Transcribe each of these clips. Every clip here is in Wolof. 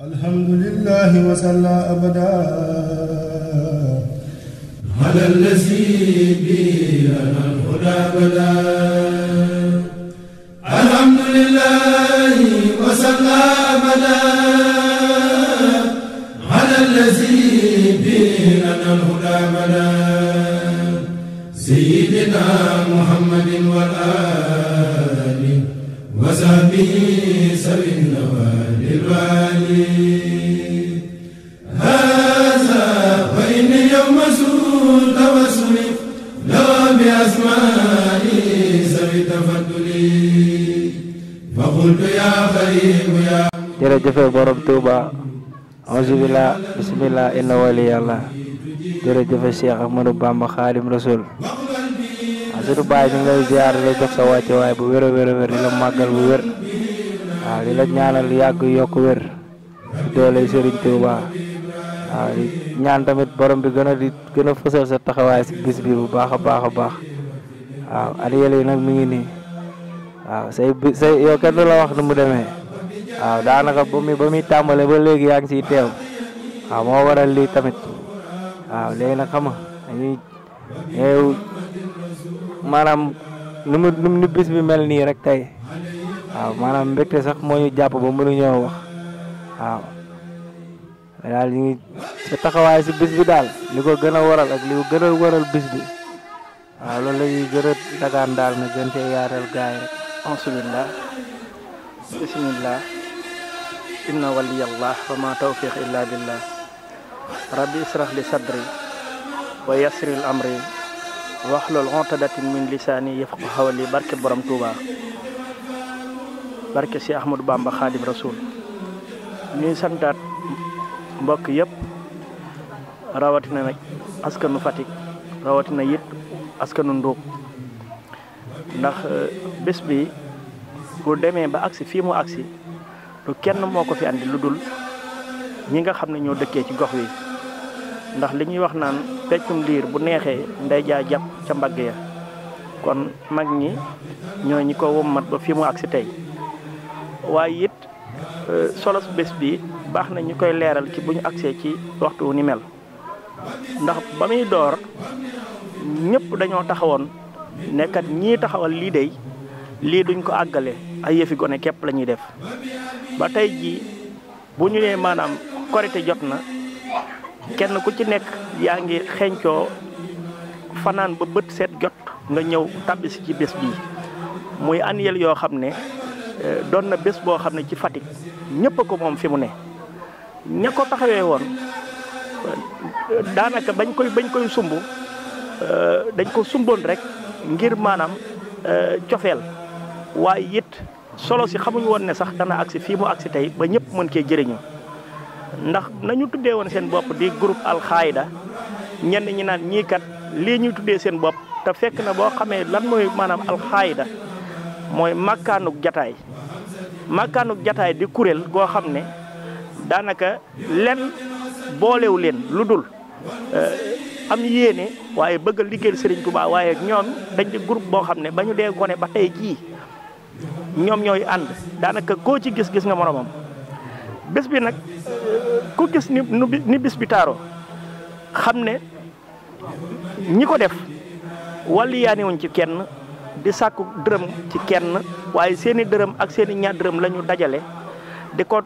alhamdulillahi wa salla abada ala allazi bi lana al-huda bada alhamdulillahi wa salla abada ala allazi bi lana al-huda bada sayyidina muhammadin wa ali wa sahbihi sabina wa lilwali hadha wa inni yawma sul tawassuli law bi asma'i sawi tafadduli fa qultu ya kharim ya jërëjëf borom Touba auzubillah bismillah inna waliyallah jërëjëf Cheikh Ahmadou Bamba Khadim Rasoul sunu baay ñu ngi lay ziar la jox sa wàcce waay bu wér a wér di la màggal bu wér waaw di la ñaanal yàgg yokk wér doole Serigne Touba waaw di ñaan tamit borom bi gën a fësal sa taxawaay si bis bi bu baax a baax waaw at yële yi nag mi ngi nii waaw say yow kenn du la wax nu mu demee waaw daanaka ba muy tàmbale ba léegi yaa ngi siy teew waaw moo waral lii tamit waaw léegi nag xam nga dañuy maanaam nu bis bi mel nii rek tey waaw maanaam mbégte sax moo ñu jàpp ba mënuñoo wax waaw daal ñu ngi sa taxawaay si bis bi daal li ko gën a waral ak li ko gën a waral bis bi waaw loolu la ñuy gën a dagaan daal na gën cee yaatal gaay rek alhamdulillah bismillah inna waliyallah wa ma tawfiq illa billah rabbi israh li sadri wa yassiril amri waxlul uqdatan min lisaani yafqahu qawli barke borom Touba barke si Ahmadou Bamba Khadim Rasoul ñuy santaat mbokk yëpp rawatina nag askanu Fatick rawatina it askanu Ndóob ndax bés bi bu demee ba agsi fii mu agsi lu kenn moo ko fi andi lu dul ñi nga xam ne ñoo dëkkee ci gox wi ndax li ñuy wax naan peccum liir bu neexee ndey jaa jàpp ca mbagg ya kon mag ñi ñoo ñi ko wommat ba fi mu agsi tey waaye it solos bés bi baax na ñu koy leeral ci bu ñu agsee ci waxtu ni mel ndax ba muy door ñëpp dañoo taxawoon nekkat ñii taxawal lii dey lii duñ ko àggale ay yëfi gone képp la ñuy def ba tey jii bu ñu nee maanaam korite jot na kenn ku ci nekk yaa ngi xeeñcoo fanaan ba bët seet jot nga ñëw tabbisi ci bés bii muy annuel yoo xam ne doon na bés boo xam ne ci Fatick ñëpp a ko moom fi mu ne ña ko taxawee woon daanaka bañ koy sumb dañ ko sumboon rek ngir maanaam cofeel waaye it solo si xamuñu woon ne sax dana agsi fii mu agsi tey ba ñëpp mën cee jëriñu ndax nañu tuddee woon seen bopp di groupe alxaayda ñenn ñi naan ñii kat lii ñuy tuddee seen bopp te fekk na boo xamee lan mooy maanaam alxaayda mooy makkaanuk jataay di kuréel goo xam ne daanaka len boolewu leen lu dul am yéene waaye bëgg a liggéeyal Serigne Touba waaye ñoom dañ di groupe boo xam ne ba ñu dee gone ba tey jii ñoom ñooy ànd daanaka koo ci gis nga moromam bés bi nag ku gis ni bis bi taaroo xam ne ñi ko def wàllu yaaniwuñ ci kenn di sàkku dërëm ci kenn waaye seeni dërëm ak seeni ñaar dërëm la ñu dajale di ko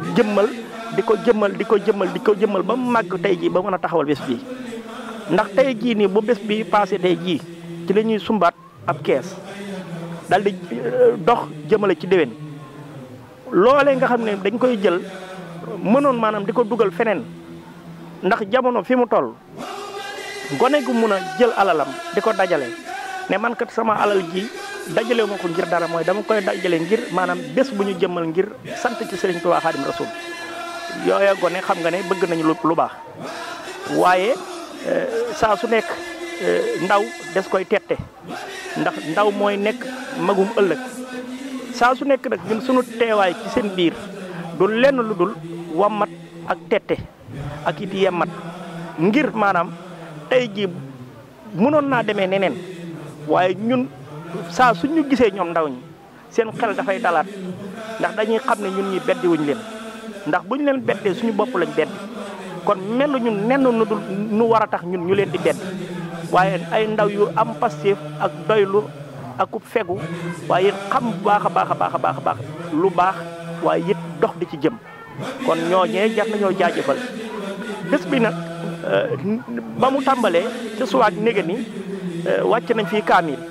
jëmmal ba mu màgg tey jii ba mën a taxawal bés bi ndax tey jii nii bu bés bi passé tey jii ci la ñuy sumbaat ab kees dal di dox jëmale ci déwén loolee nga xam ne dañ koy jël mënoon maanaam di ko dugal feneen ndax jamono fi mu toll gone gu mun a jël alalam di ko dajale ne man kat sama alal ji dajale ma ko ngir dara mooy dama koy dajale ngir maanaam bés bu ñu jëmmal ngir sant ci Serigne Touba Khadim Rasoul yooya gone xam nga ne bëgg nañu lu baax waaye saa su nekk ndaw des koy tette ndax ndaw mooy nekk magum ëllëg saa su nekk nag ñun sunu teewaay ci seen biir du lenn lu dul wammat ak tette ak it yemmat ngir maanaam tey jii mënoon naa demee neneen waaye ñun saa suñu gisee ñoom ndaw ñi seen xel dafay dalaat ndax dañuy xam ne ñun ñi beddi wuñ leen ndax bu ñu leen beddee suñu bopp lañ bedd kon mel ñun nenn nu war a tax ñun ñu leen di bedd waaye ay ndaw yu am Pastef ak doylu ak ku fegu waaye it xam bu baax a baax a baax a baax a baax lu baax waaye it dox di ci jëm kon ñooñee jar nañoo jaajëfal bés bi nag ba mu tàmbalee ca suwaak néga ni wàcc nañ fii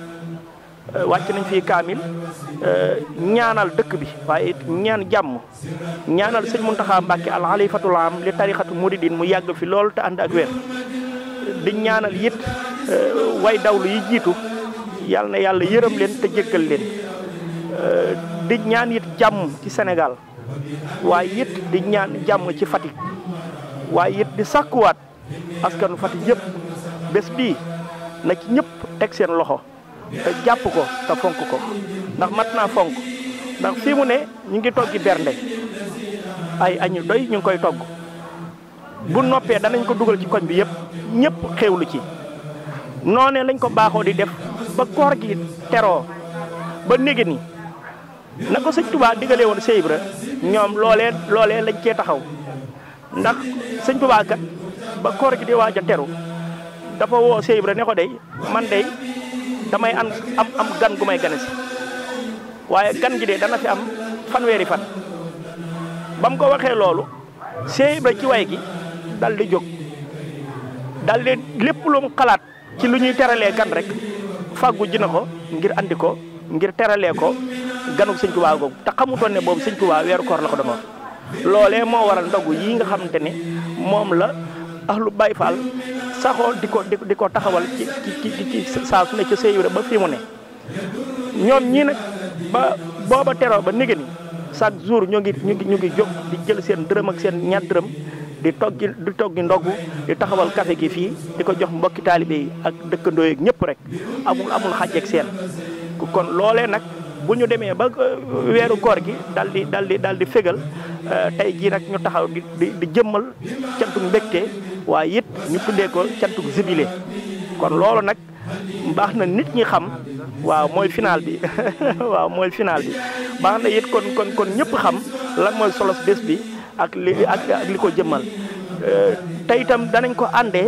kaamil ñaanal dëkk bi waaye it ñaan jàmm ñaanal sëñ Muntaxa Mbàkke al xalifatul am li tarixatu muridin mu yàgg fi lool te ànd ak wér di ñaanal it way dawlu yi jiitu yàlla na yàlla yërëm leen te jéggal leen di ñaan it jàmm ci Sénégal waaye it di ñaan jàmm ci Fatick waaye it di sàkkuwaat askanu Fatick yëpp bés bii na ci ñëpp teg seen loxo te jàpp ko te fonk ko ndax mat naa fonk ndax fii mu ne ñu ngi toggi bernde ay añu doy ñu ngi koy togg bu noppee danañ ko dugal ci koñ bi yëpp ñëpp xewlu ci noonee lañ ko baaxoo di def ba koor gi teroo ba néegi ni na ko sëñ Touba digalee woon Cheikh Ibra ñoom loolee lañ cee taxaw ndax sëñ Touba kat ba koor gi di waaj a teru dafa woo Cheikh Ibra ne ko dey man dey damay am gan gu may gane si waaye gan gi de dana fi am fanweeri fan ba mu ko waxee loolu Cheikh Ibra ci way gi dal di jóg dal di lépp lu mu xalaat ci lu ñuy teralee gan rek fàggu ji na ko ngir andi ko ngir teralee ko ganug sëñ Touba googu te xamutoon ne boobu sëñ Touba weeru koor la ko demoon loolee moo waral ndogu yi nga xamante ne moom la ahlu Baye Fall saxoo di ko taxawal ci saa su ne ca Cheikh Ibra ba fii mu ne ñoom ñii nag ba booba teroo ba négé ni chaque jour ñu ngi jóg di jël seen dërëm ak seen ñaar dërëm di toggi ndogu di taxawal café gi fii di ko jox mbokki taalibe yi ak dëkkandoo yi ñëpp rek amul xàjj ak seen kon loolee nag bu ñu demee ba weeru koor gi dal di fégal tey jii nag ñu taxaw di jëmmal cantuk mbégte waaye it ñu tuddee ko cantuk jubilé kon loolu nag baax na nit ñi xam waaw mooy final bi waaw mooy final bi baax na it kon ñëpp xam lan mooy solos bés bi ak li ko jëmmal tey itam danañ ko àndee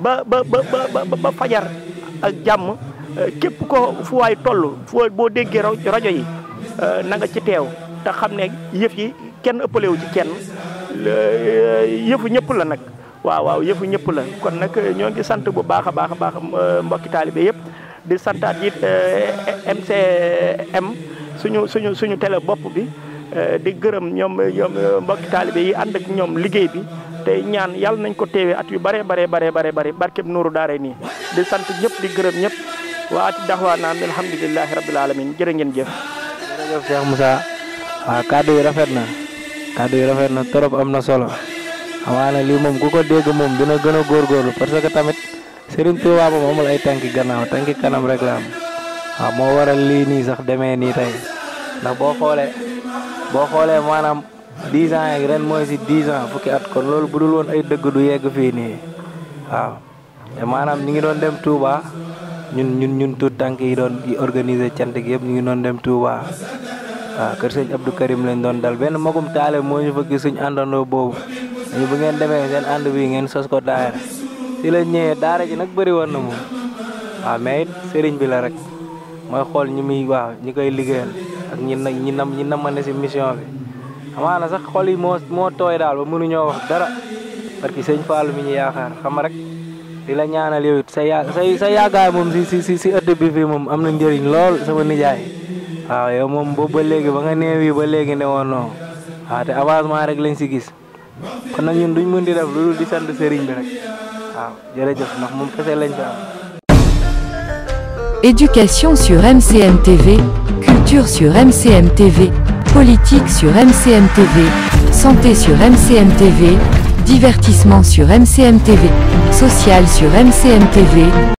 ba fajar ak jàmm képp ko fu waay toll boo déggee rajo yi na nga ci teew te xam ne yëf yi kenn ëppalewu ci kenn yëfu ñëpp la nag waaw yëfu ñëpp la kon nag ñoo ngi sant bu baax a baax mbokki taalibe yëpp di santaat it MCM suñu télé bopp bi di gërëm ñoom mbokki taalibe yi ànd ak ñoom liggéey bi tey ñaan yàlla nañ ko teewee at yu bare barkeb nuuru daare nii di sant ñëpp di gërëm ñëpp waati daxwaana alhamdulillahi rabbil alamin jërë ngeen jëf. jërëjëf Cheikh Moussa waaw kàddu yi rafet na trop am na solo amaana lii moom ku ko dégg moom dina gën a góorgóorlu parce que tamit Serigne Touba moom amul ay tànki gannaaw tànki kanam rek la am waaw moo waral lii nii sax demee nii tey ndax boo xoolee maanaam 10 ans yeeg ren mooy si 10 ans fukki at kon loolu bu dul woon ay dëgg du yegg fii nii waaw te maanaam ñu ngi doon dem Touba ñun tuut tànk yi doon di organiser cant gi yëpp ñu ngi doon dem Touba waaw kër sëñ Abdou Karim lañ doon dal benn magum taale moo ñu fa gis suñ àndandoo boobu ñu bu ngeen demee seen ànd bi ngeen sos ko daara si la ñëwee daara ji nag bëri woon na moom waaw mais it sëriñ bi la rek mooy xool ñi koy liggéeyal ak ñi namane si mission bi amaana sax xol yi moo tooy daal ba mënuñoo wax dara parce que sëñ Fallou mi ñu yaakaar xam rek di la ñaanal yow it sa yaagaay moom si ëtt bi fii moom am na njëriñ lool sama nijaay waaw yow moom boobu ba léegi ba nga neewi ba léegi ne woon non waaw te avancement rek lañ si gis kon nag ñun duñ mën di def lu dul di sant sëriñ bi rek waaw jërëjëf ndax moom kese lañ fi am. Éducation sur MCM TV, culture sur MCM TV, politique sur MCM TV, santé sur MCM TV, divertissement sur MCM TV, social sur MCM TV.